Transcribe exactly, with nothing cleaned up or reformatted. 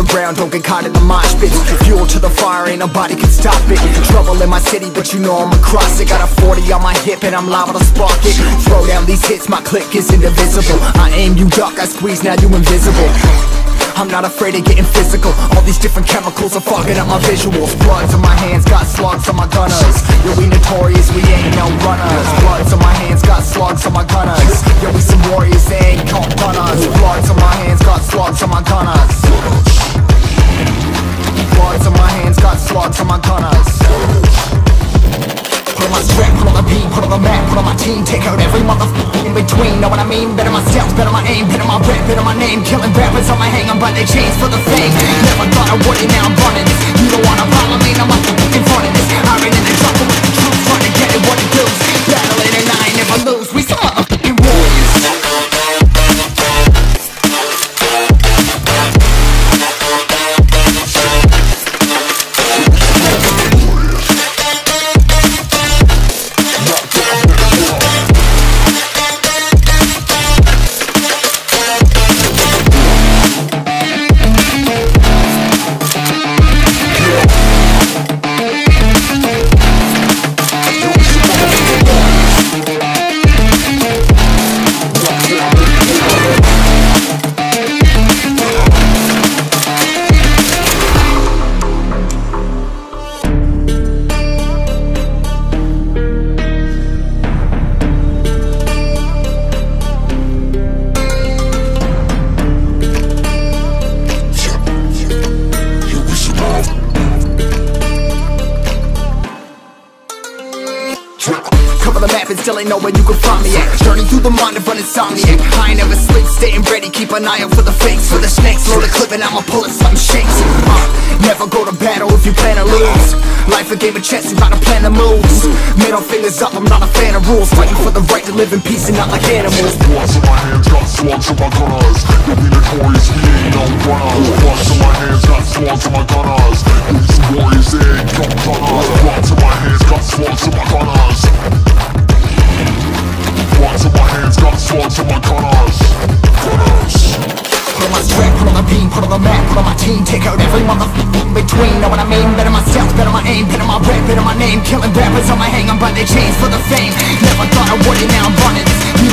ground, don't get caught in the mosh pit. Fuel to the fire, ain't nobody can stop it. Trouble in my city, but you know I'm across it. Got a forty on my hip and I'm liable to spark it. Throw down these hits, my click is indivisible. I aim, you duck, I squeeze, now you invisible. I'm not afraid of getting physical. All these different chemicals are fogging up my visuals. Bloods on my hands, got slugs on my gunners. Yo, we notorious, we ain't no runners. Bloods on my hands, got slugs on my gunners. Yo, we some warriors, they ain't called runners. Bloods on my hands, got slugs on my gunners. Bloods on my hands, got slugs on my gunners. Put on my strap, put on the beat, put on the map, put on my team. Take out every motherfucker in between, know what I mean? Better myself, better my aim, better my rap, better my name. Killing rappers on my hang, I'm by their chains for the fame. Never thought I would it, now I'm running this. You don't wanna follow me, I'm up in front of this. I ran in the trouble with the truth, trying to get it what it does. Battling and I ain't never lose, we some motherfucking warriors. Cover the map and still ain't know where you can find me at. Journey through the mind of an insomniac. I ain't never sleep, staying ready, keep an eye out for the fakes. For the snakes, load a clip and I'ma pull it, something shakes. uh, Never go to battle if you plan to lose. Life a game of chess, you gotta plan the moves. Middle fingers up, I'm not a fan of rules. Fighting for the right to live in peace and not like animals. Bloods in my hands, got slugs in my gunners. Yo, we notorious, we ain't no runners. Bloods in my hands, got slugs in my gunners. Yo, we some warriors, they ain't no runners. Bloods in my hands, got slugs in my gunners. Bloods in my hands, got slugs in my gunners. Gunners. Put on my strap, put on the beam, put on the map, put on my team. Take out every motherfucker in between, know what I mean? Better myself, better my aim, better my rap, better my name. Killing rappers on my hang, I'm by their chains for the fame. Never thought I would it, now I'm running this. You